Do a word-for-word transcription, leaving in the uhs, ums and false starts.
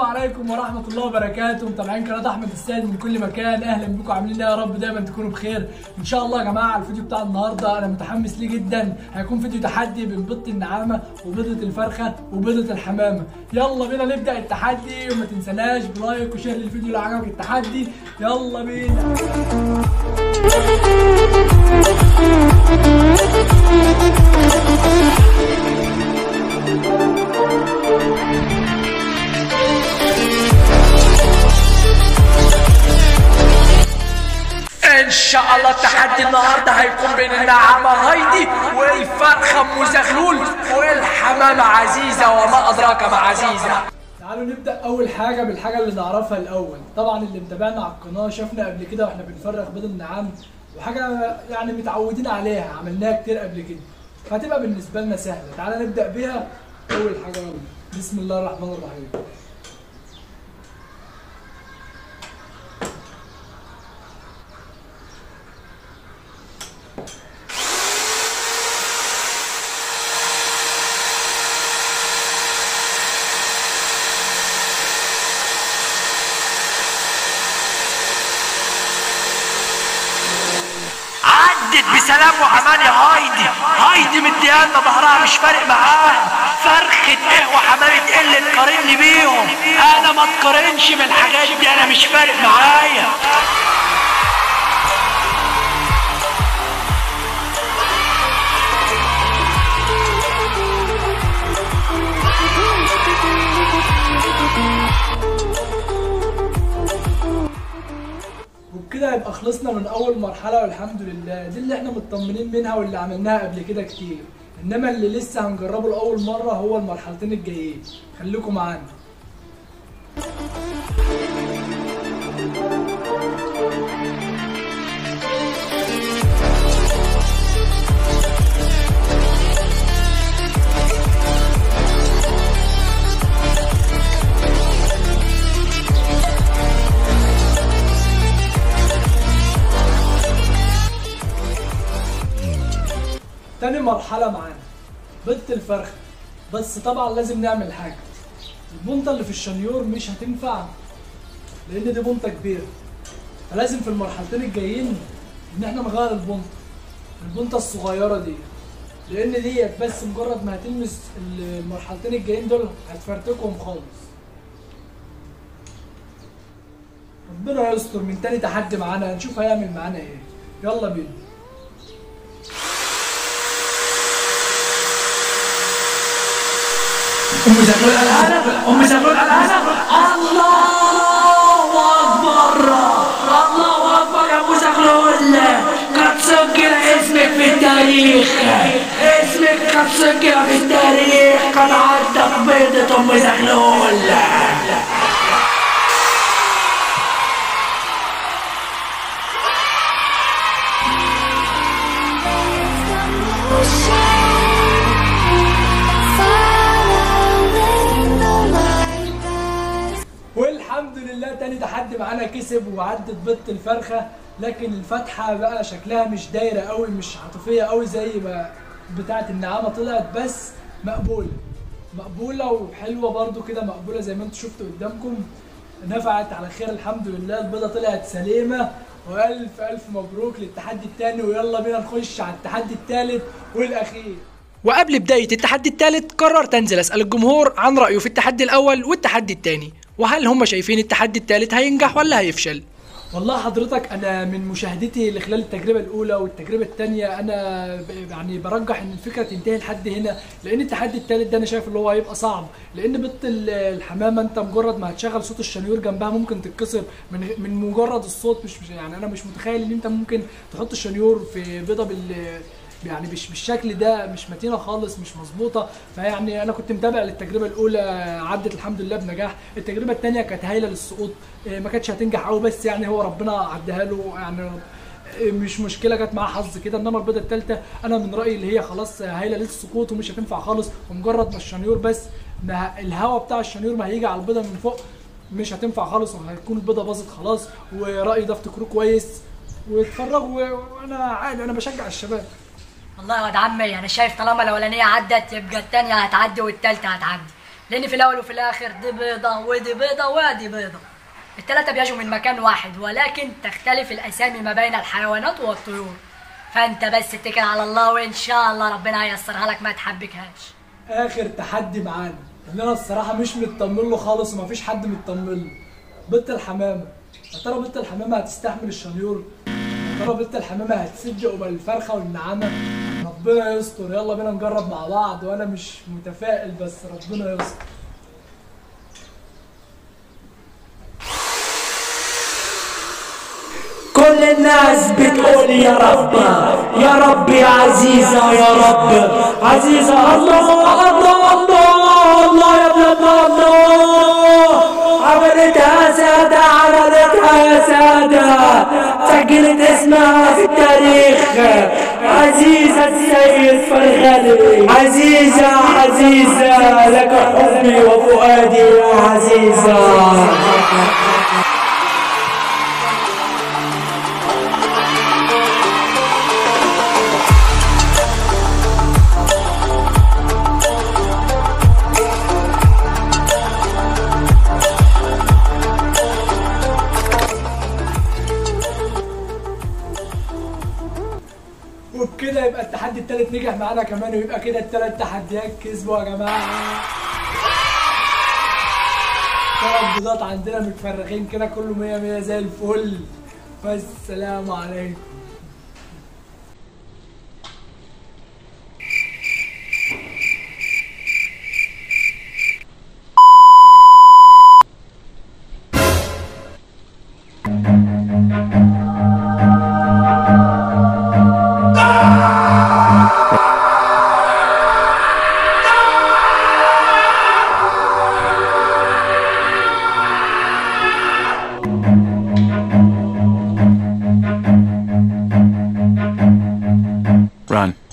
عليكم ورحمة الله وبركاته، متابعين قناة أحمد السيد من كل مكان، أهلا بكم. عاملين إيه يا رب؟ دايما تكونوا بخير إن شاء الله. يا جماعة الفيديو بتاع النهاردة أنا متحمس ليه جدا، هيكون فيديو تحدي بين بيضة النعامة وبيضة الفرخة وبيضة الحمامة. يلا بينا نبدأ التحدي، وما تنسناش بلايك وشير للفيديو لو عجبك التحدي. يلا بينا. ان شاء الله التحدي النهارده هيكون بين النعامه هايدي والفرخه ام زغلول والحمامه عزيزه وما ادراك ما عزيزه. تعالوا نبدا اول حاجه بالحاجه اللي نعرفها الاول. طبعا اللي متابعنا على القناه شافنا قبل كده واحنا بنفرخ بيض النعام، وحاجه يعني متعودين عليها، عملناها كتير قبل كده، فهتبقى بالنسبه لنا سهله. تعالى نبدا بيها. اول حاجه يلا بسم الله الرحمن الرحيم. بسلام وحمان يا هايدي. هايدي مديانا ظهرها مش فارق معاها. فرخة ايه وحمامة ايه اللي تقارني بيهم؟ انا ما تقارنش بالحاجات دي، انا مش فارق معايا. وبكده يبقى خلصنا من اول مرحله والحمد لله. دي اللي احنا مطمنين منها واللي عملناها قبل كده كتير، انما اللي لسه هنجربه لاول مره هو المرحلتين الجايين. خليكم معانا. تاني مرحلة معانا بيضة الفرخة، بس طبعا لازم نعمل حاجة. البنطة اللي في الشنيور مش هتنفع لأن دي بنطة كبيرة، فلازم في المرحلتين الجايين إن احنا نغير البنطة البنطة الصغيرة دي، لأن ديت بس مجرد ما هتلمس المرحلتين الجايين دول هتفرتكهم خالص. ربنا يستر من تاني تحدي معانا، هنشوف هيعمل معانا ايه. يلا بينا. أم زغلول الآن، أم زغلول الآن. الله أكبر، الله أكبر يا أم زغلول. قد سجل اسمك في التاريخ، اسمك قد سجل في التاريخ، قد عدت بيضة أم زغلول. والحمد لله تاني تحدي معانا كسب وعدت بيضة الفرخة، لكن الفتحة بقى شكلها مش دايرة قوي، مش عاطفية قوي زي ما بتاعة النعامة طلعت، بس مقبولة مقبولة وحلوة برضو كده، مقبولة زي ما انتوا شفتوا قدامكم. نفعت على خير الحمد لله، البيضة طلعت سليمة، والف الف مبروك للتحدي التاني. ويلا بينا نخش على التحدي التالت والاخير. وقبل بداية التحدي الثالث قررت انزل اسأل الجمهور عن رأيه في التحدي الاول والتحدي الثاني، وهل هم شايفين التحدي الثالث هينجح ولا هيفشل. والله حضرتك انا من مشاهدتي لخلال التجربه الاولى والتجربه الثانيه انا يعني برجح ان الفكره تنتهي لحد هنا، لان التحدي الثالث ده انا شايف اللي هو هيبقى صعب، لان بيضة الحمامه انت مجرد ما هتشغل صوت الشنيور جنبها ممكن تتكسر من من مجرد الصوت. مش, مش يعني انا مش متخيل ان انت ممكن تحط الشنيور في بيضه بال يعني مش بالشكل ده، مش متينه خالص، مش مظبوطه. فيعني انا كنت متابع للتجربه الاولى عدت الحمد لله بنجاح. التجربه الثانيه كانت هايله للسقوط، ما كانتش هتنجح قوي، بس يعني هو ربنا عدها له، يعني مش مشكله، جت معاه حظ كده. انما البيضه الثالثه انا من رايي اللي هي خلاص هايله للسقوط ومش هتنفع خالص، ومجرد ما الشنيور بس ما الهواء بتاع الشنيور ما هيجي على البيضه من فوق مش هتنفع خالص، وهتكون البيضه باظت خلاص. ورايي ده افتكروه كويس واتفرجوا، وانا عادي انا بشجع الشباب. والله يا واد عمي انا شايف طالما الاولانيه عدت يبقى الثانيه هتعدي والثالثه هتعدي. لان في الاول وفي الاخر دي بيضه ودي بيضه وادي بيضه، الثلاثه بيجوا من مكان واحد ولكن تختلف الاسامي ما بين الحيوانات والطيور. فانت بس اتكل على الله وان شاء الله ربنا هيسرها لك ما تحبكهاش. اخر تحدي معانا اللي انا الصراحه مش مطمن له خالص ومفيش حد مطمن له، بنت الحمامه. يا ترى بنت الحمامه هتستحمل الشنيور؟ يا ترى بنت الحمامه هتسد قبل الفرخه والنعامه؟ ربنا يستر، يلا بينا نجرب مع بعض، وانا مش متفائل بس ربنا يستر. كل الناس بتقول يا رب يا رب يا عزيزة يا رب عزيزة. الله الله الله الله يا ابن الله، عملتها سادة عملتها سادة، سجلت اسمها في التاريخ. عزيزة السيد فرغلي، عزيزة عزيزة لك حبي وفؤادي يا عزيزة. وبكده يبقى التحدي التالت نجح معانا كمان، ويبقى كده التلات تحديات كسبوا يا جماعه. ثلاث بيضات عندنا متفرغين كده كله مية مية زي الفل. والسلام عليكم. Run.